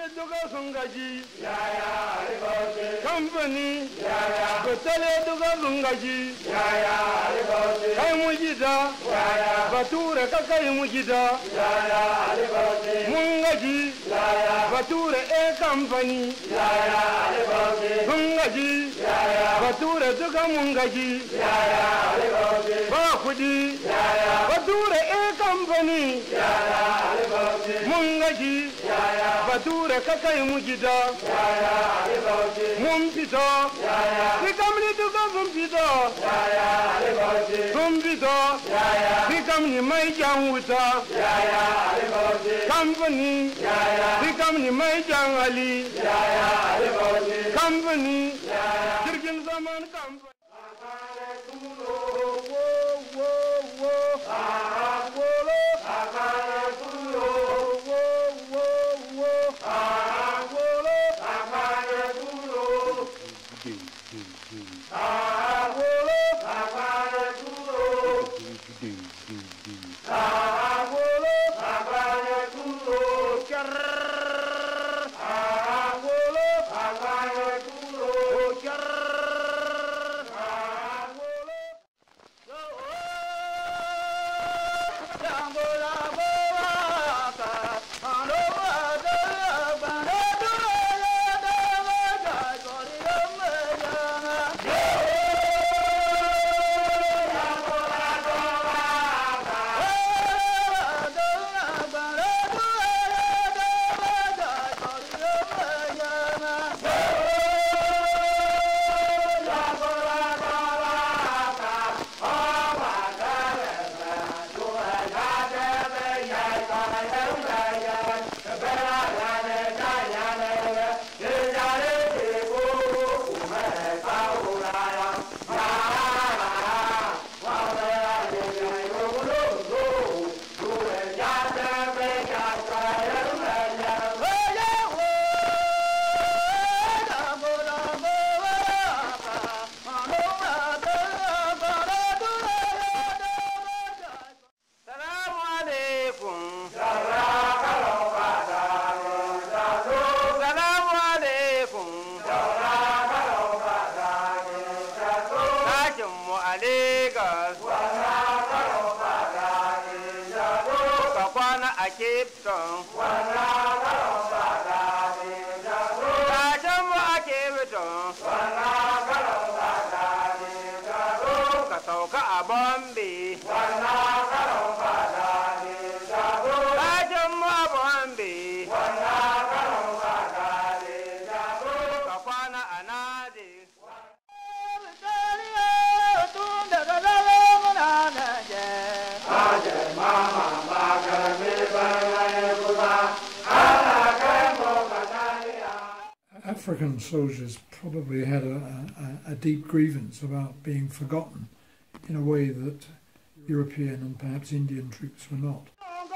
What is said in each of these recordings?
duka sun gaji kamfani batale duka sun gaji kai mu gida bature ka kai mu gida mun gaji bature kamfani sun gaji bature duka mun gaji ba kudi bature kamfani mun gaji bature ka kai mu gida mun fito ki kamni duka sun fito ki kamni mai jan wuta kamfani ki kamni mai jan hali kamfani jirgin zaman kamfani African soldiers probably had a deep grievance about being forgotten in a way that European and perhaps Indian troops were not.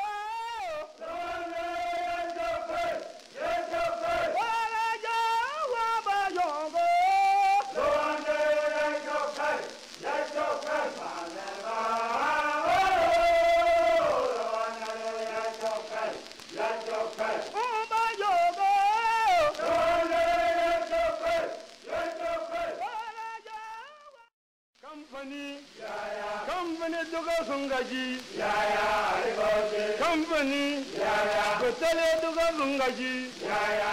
Company duka sun gaji company batale duka sun gaji